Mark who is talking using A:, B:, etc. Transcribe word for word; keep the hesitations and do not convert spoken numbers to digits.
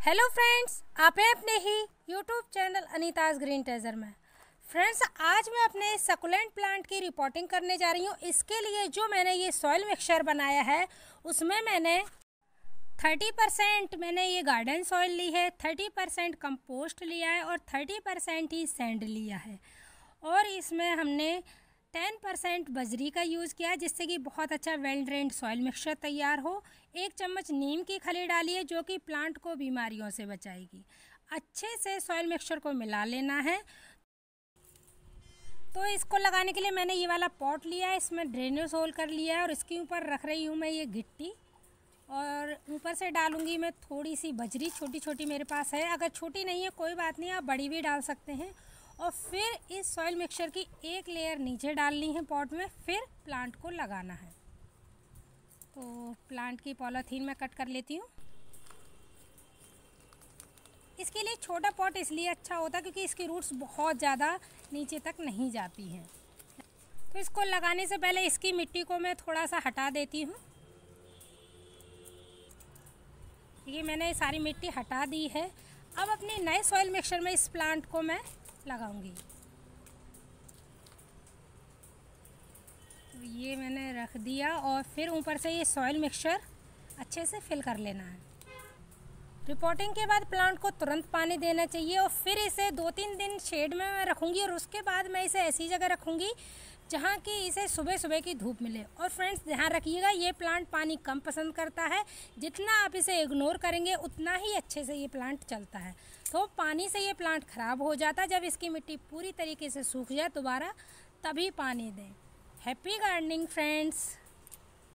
A: Hello friends, आप हैं अपने ही YouTube channel Anita's green treasure में। फ्रेंड्स, आज मैं अपने सकुलेंट प्लांट की रिपोर्टिंग करने जा रही हूँ। इसके लिए जो मैंने ये सॉइल मिक्सचर बनाया है उसमें मैंने तीस परसेंट मैंने ये गार्डन सॉइल ली है, तीस परसेंट कंपोस्ट लिया है और तीस परसेंट ही सैंड लिया है। और इसमें हमने दस परसेंट बजरी का यूज़ किया है जिससे कि बहुत अच्छा वेल ड्रेन्ड सॉइल मिक्सचर तैयार हो। एक चम्मच नीम की खली डाली है जो कि प्लांट को बीमारियों से बचाएगी। अच्छे से सॉइल मिक्सचर को मिला लेना है। तो इसको लगाने के लिए मैंने ये वाला पॉट लिया है, इसमें ड्रेनेज होल कर लिया है और इसके ऊपर रख रही हूँ मैं ये गिट्टी। और ऊपर से डालूँगी मैं थोड़ी सी बजरी, छोटी छोटी मेरे पास है। अगर छोटी नहीं है कोई बात नहीं, आप बड़ी भी डाल सकते हैं। और फिर इस सॉइल मिक्सचर की एक लेयर नीचे डालनी है पॉट में, फिर प्लांट को लगाना है। तो प्लांट की पॉलीथीन मैं कट कर लेती हूँ। इसके लिए छोटा पॉट इसलिए अच्छा होता है क्योंकि इसकी रूट्स बहुत ज़्यादा नीचे तक नहीं जाती हैं। तो इसको लगाने से पहले इसकी मिट्टी को मैं थोड़ा सा हटा देती हूँ। ये मैंने सारी मिट्टी हटा दी है। अब अपने नए सॉइल मिक्सचर में इस प्लांट को मैं लगाऊंगी। तो ये मैंने रख दिया और फिर ऊपर से ये सॉइल मिक्सचर अच्छे से फिल कर लेना है। रिपोर्टिंग के बाद प्लांट को तुरंत पानी देना चाहिए और फिर इसे दो तीन दिन शेड में मैं रखूँगी और उसके बाद मैं इसे ऐसी जगह रखूँगी जहाँ कि इसे सुबह सुबह की धूप मिले। और फ्रेंड्स, ध्यान रखिएगा ये प्लांट पानी कम पसंद करता है। जितना आप इसे इग्नोर करेंगे उतना ही अच्छे से ये प्लांट चलता है। तो पानी से ये प्लांट ख़राब हो जाता है। जब इसकी मिट्टी पूरी तरीके से सूख जाए दोबारा तभी पानी दें। Happy gardening friends.